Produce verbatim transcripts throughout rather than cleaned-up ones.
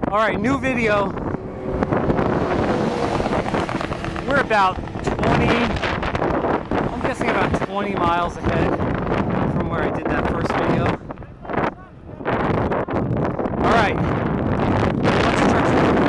All right, new video. We're about twenty, I'm guessing about twenty miles ahead from where I did that first video. All right, let's try.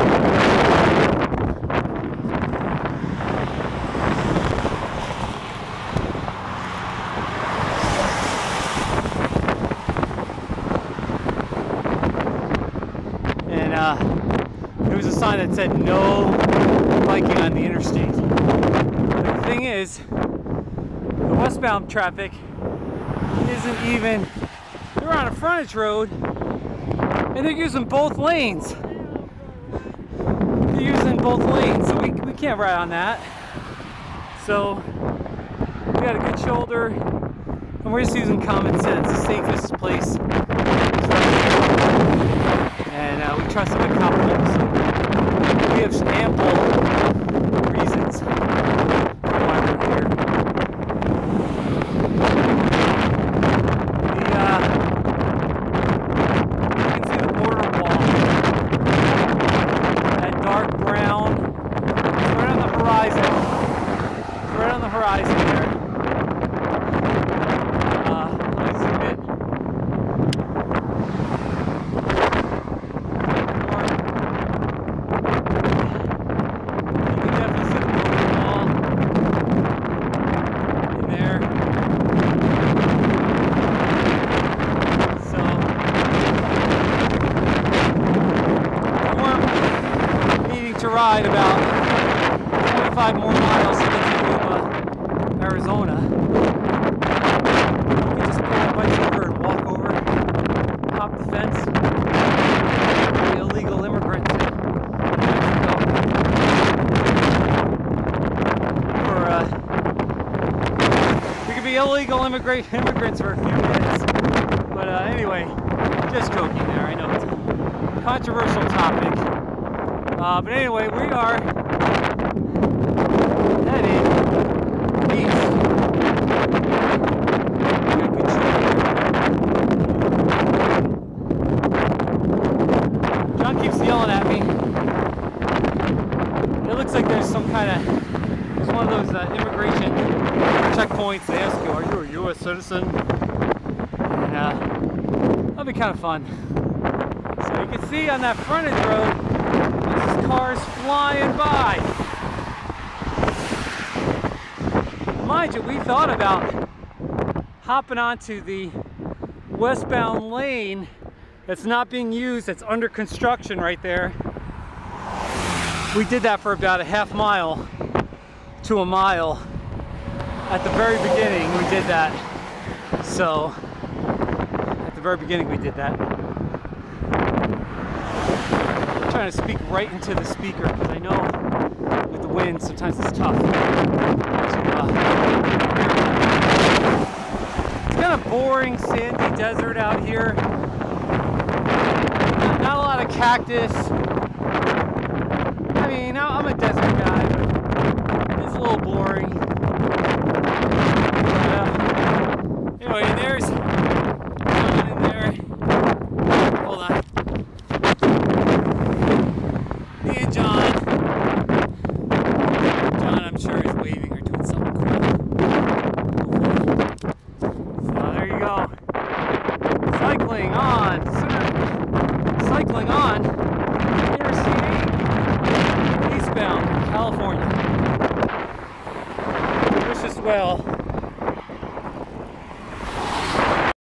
And uh, there was a sign that said no biking on the interstate. But the thing is, the westbound traffic isn't even, they're on a frontage road and they're using both lanes. They're using both lanes, so we, we can't ride on that. So we got a good shoulder and we're just using common sense. The safest place is right here. And uh, we trust them at Capital, so we have ample reasons for why we're here. The, uh, you can see the border wall, that dark brown, it's right on the horizon, it's right on the horizon there. Uh, let me zoom in. To ride about twenty-five more miles to get to Yuma, Arizona. We can just pull our bikes over and walk over, hop the fence, be illegal immigrant to Mexico for uh, we could be illegal immigrant immigrants for a few minutes. But uh, anyway, just joking there. I know it's a controversial topic. Uh, but anyway, we are headed east. Got good shoulder. John keeps yelling at me. It looks like there's some kind of, there's one of those uh, immigration checkpoints. They ask you, are you a U S citizen? And uh, that'll be kind of fun. So you can see on that frontage road, cars flying by. Mind you, we thought about hopping onto the westbound lane that's not being used, that's under construction right there. We did that for about a half mile to a mile. At the very beginning, we did that. So, at the very beginning, we did that. Trying to speak right into the speaker because I know with the wind sometimes it's tough. So, uh, it's kind of boring, sandy desert out here. Not, not a lot of cactus. I mean, I'm a desert guy, but it's a little boring. Uh, anyway, there's John in there. Hold on. Me and John. John, I'm sure, is waving or doing something cool. So there you go. Cycling on. Cycling on. Interstate eastbound, California. Wish us well.